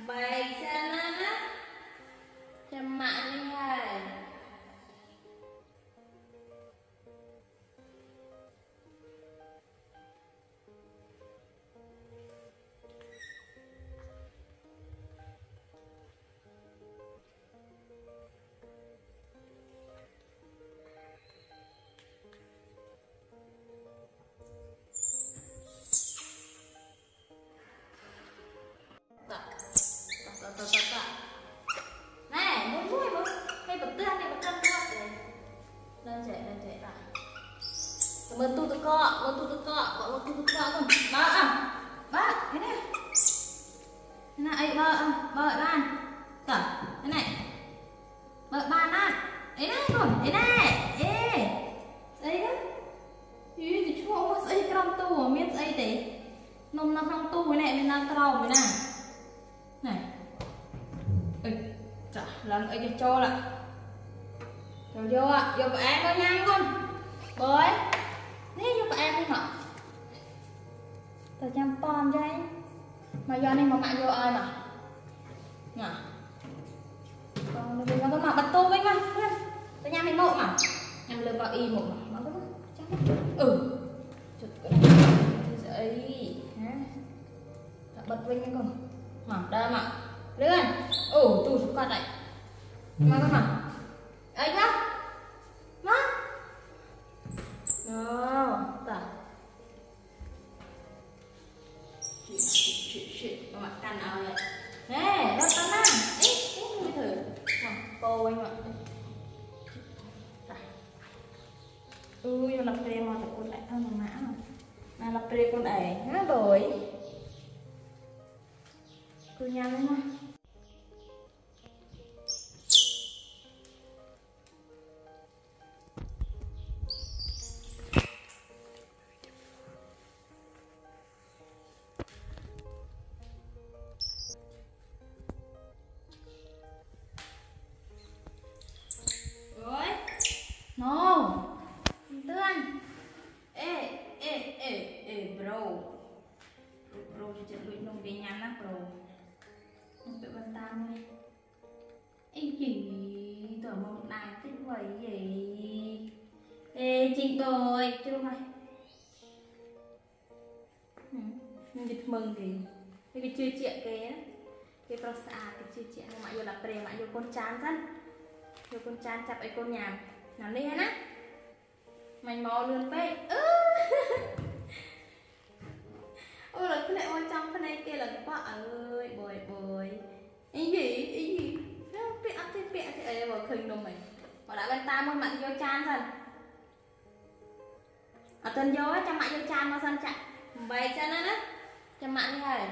Bày ra nó cho mạng đi hả? Này, muốn vui không? Hay bật tương này, bật tương này. Lên chạy lại. Mơn tu cọ, gọi mơn tu cọ con. Ba, thế này. Thế này, ấy bơ ban. Cả, thế này. Bơ ban ăn. Ấy này con, ấy này. Ê. Ấy đó. Ý thì chua mà ấy trong tu mà biết ấy thế. Nôm nó trong tu cái này mình đang trâu cái này. Này. Chà, lần ấy cho lại. Cho vô ạ, vô em coi nhanh con. Bơi. Nè vô em đi mà. Tao chăm pom cho anh. Mà do này mà mạng vô ai mà. Nhỉ. Còn bây giờ con mặc bật tô với mà. Tao nhắm mình mộ mà. Nhắm lượt vào y mộ mà. Nó có chắc. Chụp cái này. Dậy. Bật vinh cái con. Mà đây mà. Lên. Tui xuống con này. Mà con mà. Ấy nhá. Má. Tả. Chuyện. Con mặt canh nào vậy? Nè, đâu con ăn. Ý thử. Cô anh ạ. Tả. Nó lập rê mà tập con lại thân bằng mã mà. Mà lập rê con ấy. Nó đổi. Cứ nhăn đấy mà. Rồi. No. Tương. Ê, bro. Bro cho chân lụi nông về nhăn á, bro. Không bị văn tam đi. Ê chị, tưởng một này thích vậy gì. Ê chị tôi, chưa mày. Nhưng việc mừng thì cái chưa chuyện kìa. Cái prosa, cái chưa chuyện. Mà vô là pre, mà vô con chán rất. Vô con chán chập ấy con nhàm. Nào đi hả ná. Mày mò lươn bê. Ôi là cái này ôi trong cái này kia là quá ơi bồi. Ý gì bẹ thì ấy vào khinh đâu mày. Mà đã bên ta môi mặt vô chan dần. Ở tuần vô á cho mặt vô chan nó dần chạy. Vậy cho nên á. Cho mặt như thế.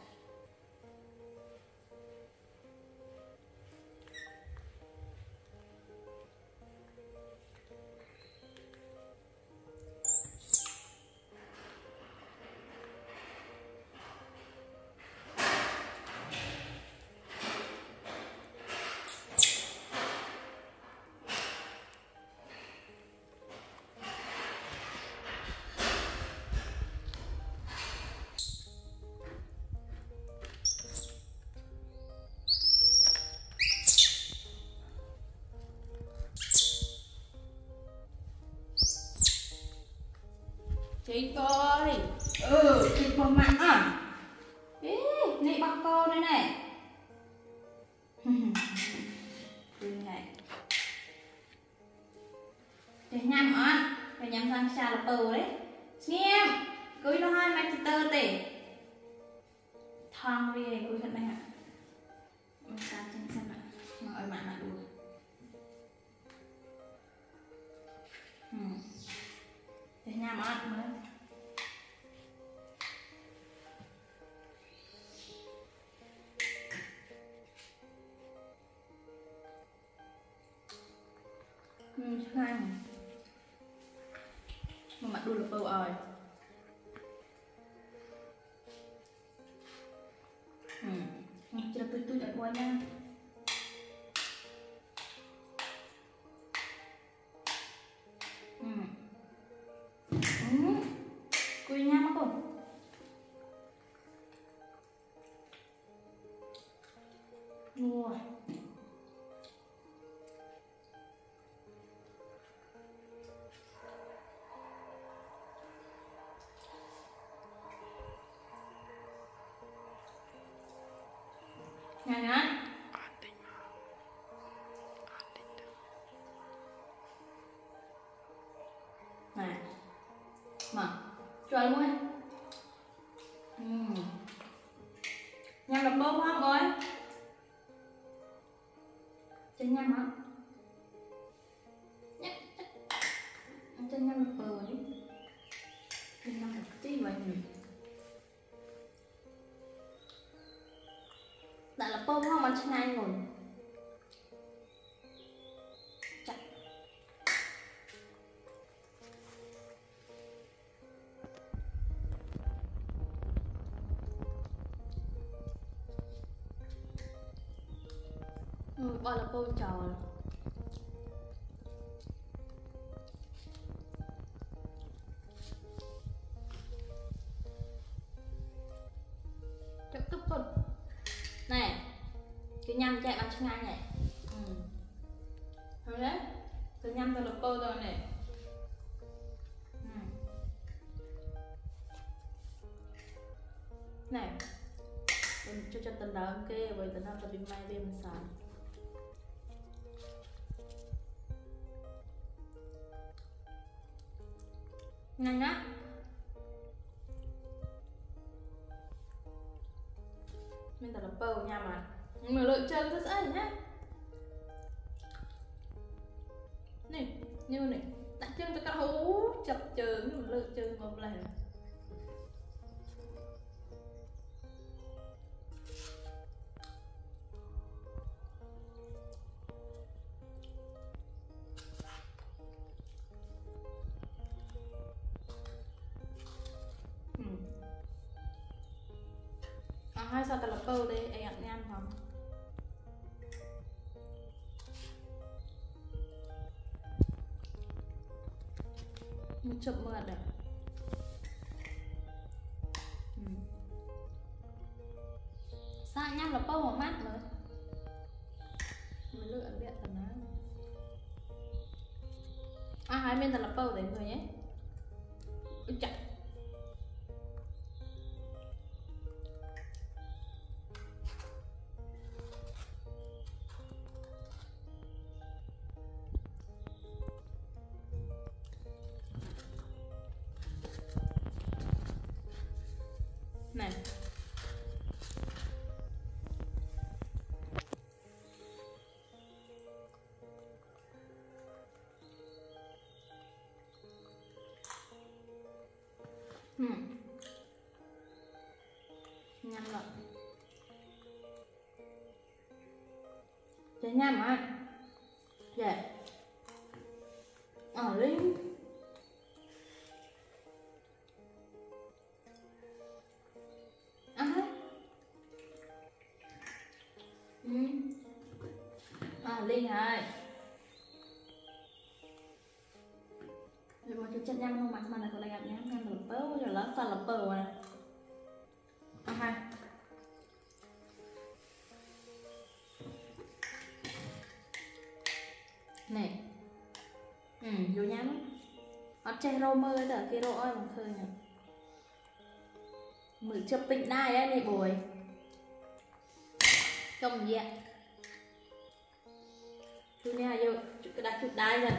Chị coi. Chị con mạng à. Ê, này bác cô đây này. Này. Để nhằm ăn. Phải nhằm răng xa là tờ đấy. Xem. Cưới nó hai mạch tờ tể. Thong về cưới thật này hả. Mình ta chân xem ạ. Mà ơi mạng là đủ. Để nhằm ăn mới. Hai mà mặt đuôi là bầu ơi. Chỉ là tôi đã qua nha. Cùi nha mà con. Rồi. Nhanh á. Này. Mở. Chuẩn luôn. Nhanh là bơm không ơi. Chân nhanh hả? Chân nhanh là bờ đi. Chân nhanh là tí vậy nhỉ. Đã là bơm không ăn chân nhanh rồi. Chạy. Gọi là bơm trò. Chậm cấp con. Này. Cái nhăm chạy bằng chân nhanh này. Thấy đấy. Cái nhăm tôi là bơ rồi này. Này. Mình cho tần đá kê với tần nào tập bị may bên sàn. Nhanh á. Mình thật là bầu nha mà. Nhưng mà lựa chân rất dễ nhá. Này, như này. Đặt chân tôi cắt hú chập chờn nhưng mà lựa chân một lần. Hai sao ta lập bầu đây anh ăn nham không? Một chụp mượt đấy. Sao nham lập bầu mà mát mới. Mới lựa điện thật nó. Hai bên ta lập bầu đấy người nhé. Ui chạy. Này. Nhanh rồi. Chơi nhanh mà. Dạ. Linh. Linh ơi. Rồi một chút chất nhăn không mặt mà này còn lại gặp nhá. Nhăn lập bơ rồi lá xa lập bơ rồi. Hai. Này. Vô nhắm. Ở trên rô mơ ấy đỡ cái rô ơi bằng khơi nhỉ. Mười chụp bình đai ấy này bồi. Không gì ạ. Tôi nha vô đặt chụp đai rồi.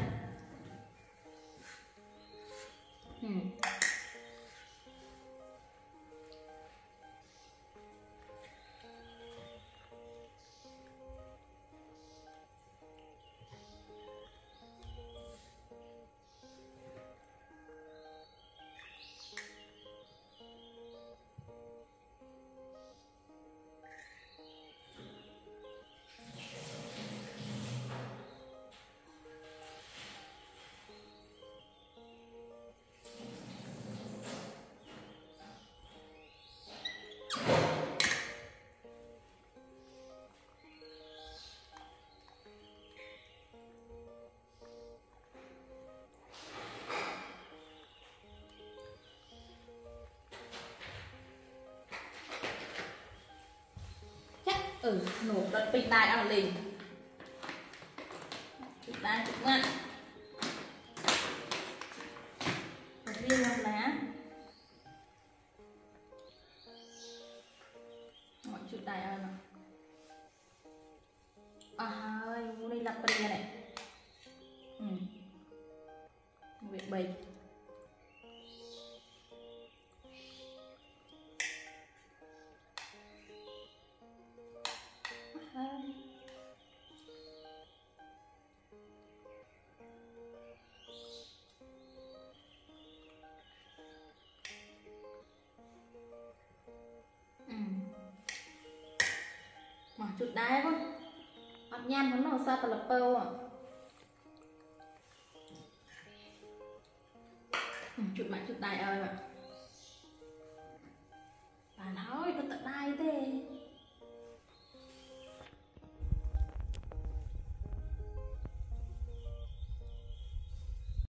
nổ đợt bình đài ăn lì bình đài cũng ngăn riêng làm lá mọi chút đài ăn nào hơi mua đi lặp đi này việc bày mà chút đáy con ọt nhăn nó sao tao lập bâu à chút mãi chút đáy ơi mà bà nói tao tận đáy thế